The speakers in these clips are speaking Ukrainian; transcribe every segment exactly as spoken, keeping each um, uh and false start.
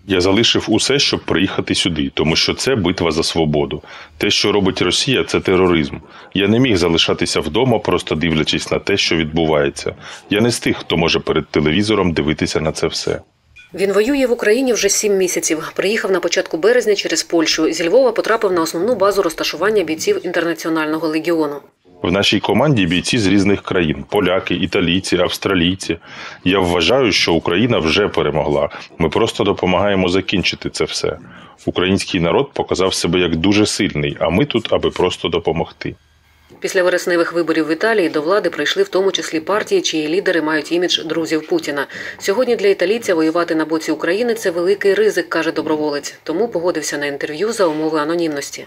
Я залишив усе, щоб приїхати сюди, тому що це битва за свободу. Те, що робить Росія, це тероризм. Я не міг залишатися вдома, просто дивлячись на те, що відбувається. Я не з тих, хто може перед телевізором дивитися на це все. Він воює в Україні вже сім місяців. Приїхав на початку березня через Польщу. Зі Львова потрапив на основну базу розташування бійців Інтернаціонального легіону. В нашій команді бійці з різних країн – поляки, італійці, австралійці. Я вважаю, що Україна вже перемогла. Ми просто допомагаємо закінчити це все. Український народ показав себе як дуже сильний, а ми тут, аби просто допомогти. Після вересневих виборів в Італії до влади прийшли в тому числі партії, чиї лідери мають імідж друзів Путіна. Сьогодні для італійця воювати на боці України – це великий ризик, каже доброволець. Тому погодився на інтерв'ю за умови анонімності.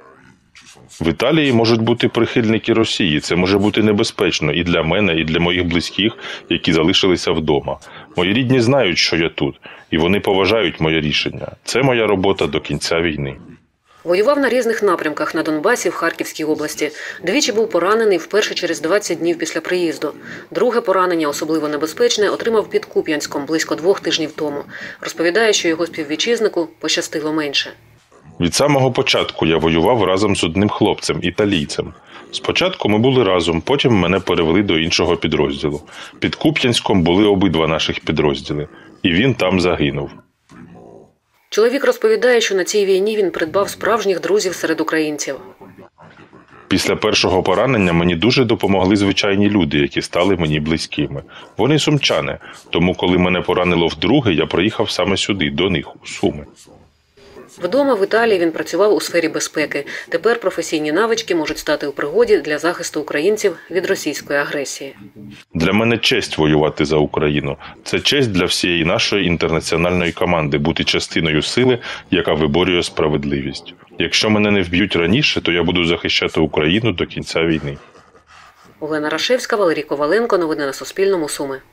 В Італії можуть бути прихильники Росії. Це може бути небезпечно і для мене, і для моїх близьких, які залишилися вдома. Мої рідні знають, що я тут, і вони поважають моє рішення. Це моя робота до кінця війни. Воював на різних напрямках – на Донбасі, в Харківській області. Двічі був поранений, вперше через двадцять днів після приїзду. Друге поранення, особливо небезпечне, отримав під Куп'янськом близько двох тижнів тому. Розповідає, що його співвітчизнику пощастило менше. Від самого початку я воював разом з одним хлопцем, італійцем. Спочатку ми були разом, потім мене перевели до іншого підрозділу. Під Куп'янськом були обидва наших підрозділи. І він там загинув. Чоловік розповідає, що на цій війні він придбав справжніх друзів серед українців. Після першого поранення мені дуже допомогли звичайні люди, які стали мені близькими. Вони сумчани, тому коли мене поранило вдруге, я приїхав саме сюди, до них, у Суми. Вдома в Італії він працював у сфері безпеки. Тепер професійні навички можуть стати у пригоді для захисту українців від російської агресії. Для мене честь воювати за Україну. Це честь для всієї нашої інтернаціональної команди бути частиною сили, яка виборює справедливість. Якщо мене не вб'ють раніше, то я буду захищати Україну до кінця війни. Олена Рашевська, Валерій Коваленко. Новини на Суспільному. Суми.